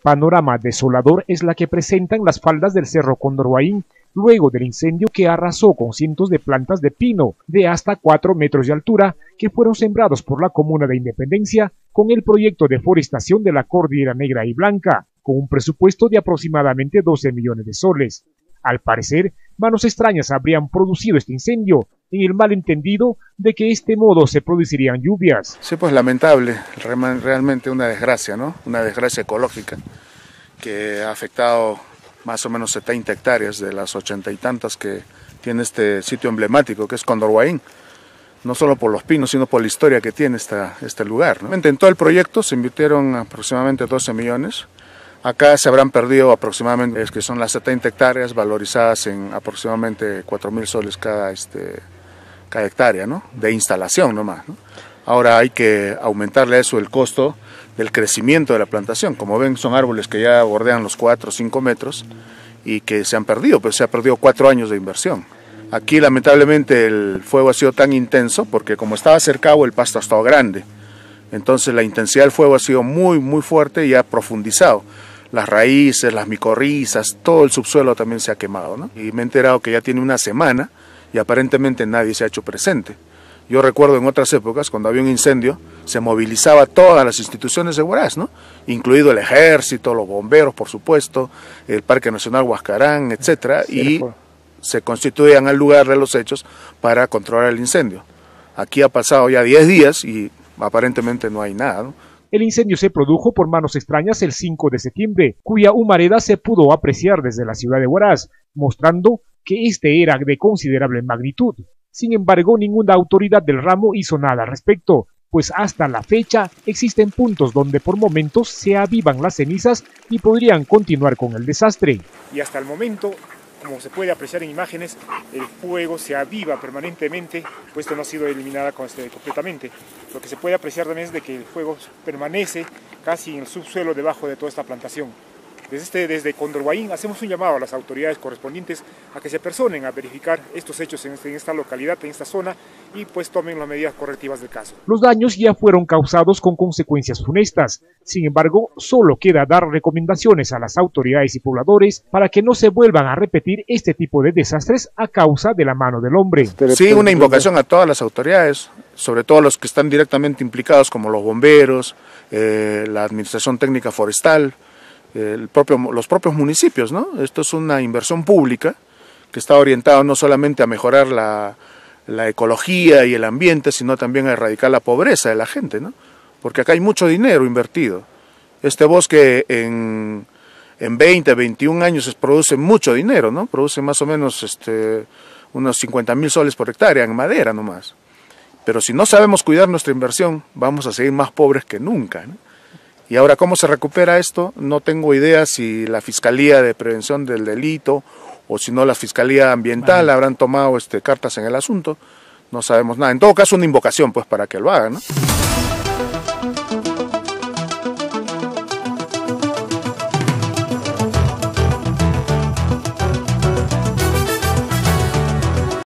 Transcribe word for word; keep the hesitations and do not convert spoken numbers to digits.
Panorama desolador es la que presentan las faldas del Cerro Condorhuaín luego del incendio que arrasó con cientos de plantas de pino de hasta cuatro metros de altura que fueron sembrados por la Comuna de Independencia con el proyecto de forestación de la Cordillera Negra y Blanca, con un presupuesto de aproximadamente doce millones de soles. Al parecer, manos extrañas habrían producido este incendio, en el malentendido de que de este modo se producirían lluvias. Sí, pues lamentable, realmente una desgracia, ¿no? Una desgracia ecológica que ha afectado más o menos setenta hectáreas de las ochenta y tantas que tiene este sitio emblemático que es Condorhuaín, no solo por los pinos, sino por la historia que tiene esta, este lugar, ¿no? En todo el proyecto se invirtieron aproximadamente doce millones. Acá se habrán perdido aproximadamente, es que son las setenta hectáreas valorizadas en aproximadamente cuatro mil soles cada, este, cada hectárea, ¿no? De instalación nomás, ¿no? Ahora hay que aumentarle a eso el costo del crecimiento de la plantación. Como ven, son árboles que ya bordean los cuatro o cinco metros y que se han perdido, pues se ha perdido cuatro años de inversión. Aquí lamentablemente el fuego ha sido tan intenso porque como estaba cercado el pasto ha estado grande, entonces la intensidad del fuego ha sido muy muy fuerte y ha profundizado. Las raíces, las micorrizas, todo el subsuelo también se ha quemado, ¿no? Y me he enterado que ya tiene una semana y aparentemente nadie se ha hecho presente. Yo recuerdo en otras épocas, cuando había un incendio, se movilizaba todas las instituciones de Huaraz, ¿no? Incluido el ejército, los bomberos, por supuesto, el Parque Nacional Huascarán, etcétera, y se constituían al lugar de los hechos para controlar el incendio. Aquí ha pasado ya diez días y aparentemente no hay nada, ¿no? El incendio se produjo por manos extrañas el cinco de septiembre, cuya humareda se pudo apreciar desde la ciudad de Huaraz, mostrando que este era de considerable magnitud. Sin embargo, ninguna autoridad del ramo hizo nada al respecto, pues hasta la fecha existen puntos donde por momentos se avivan las cenizas y podrían continuar con el desastre. Y hasta el momento, como se puede apreciar en imágenes, el fuego se aviva permanentemente, puesto no ha sido eliminada completamente. Lo que se puede apreciar también es de que el fuego permanece casi en el subsuelo debajo de toda esta plantación. Desde, este, desde Condorhuaín hacemos un llamado a las autoridades correspondientes a que se personen a verificar estos hechos en, este, en esta localidad, en esta zona, y pues tomen las medidas correctivas del caso. Los daños ya fueron causados con consecuencias funestas. Sin embargo, solo queda dar recomendaciones a las autoridades y pobladores para que no se vuelvan a repetir este tipo de desastres a causa de la mano del hombre. Sí, una invocación a todas las autoridades, sobre todo los que están directamente implicados, como los bomberos, eh, la Administración Técnica Forestal, El propio, los propios municipios, ¿no? Esto es una inversión pública que está orientada no solamente a mejorar la, la ecología y el ambiente, sino también a erradicar la pobreza de la gente, ¿no? Porque acá hay mucho dinero invertido. Este bosque en, en veinte, veintiún años produce mucho dinero, ¿no? Produce más o menos este, unos cincuenta mil soles por hectárea en madera nomás. Pero si no sabemos cuidar nuestra inversión, vamos a seguir más pobres que nunca, ¿no? Y ahora, ¿cómo se recupera esto? No tengo idea si la Fiscalía de Prevención del Delito o si no la Fiscalía Ambiental habrán tomado este, cartas en el asunto. No sabemos nada. En todo caso, una invocación pues para que lo hagan, ¿no?